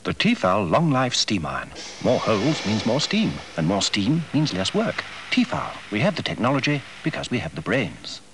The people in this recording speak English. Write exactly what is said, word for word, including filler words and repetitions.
The Tefal Long Life Steam Iron. More holes means more steam, and more steam means less work. Tefal, we have the technology because we have the brains.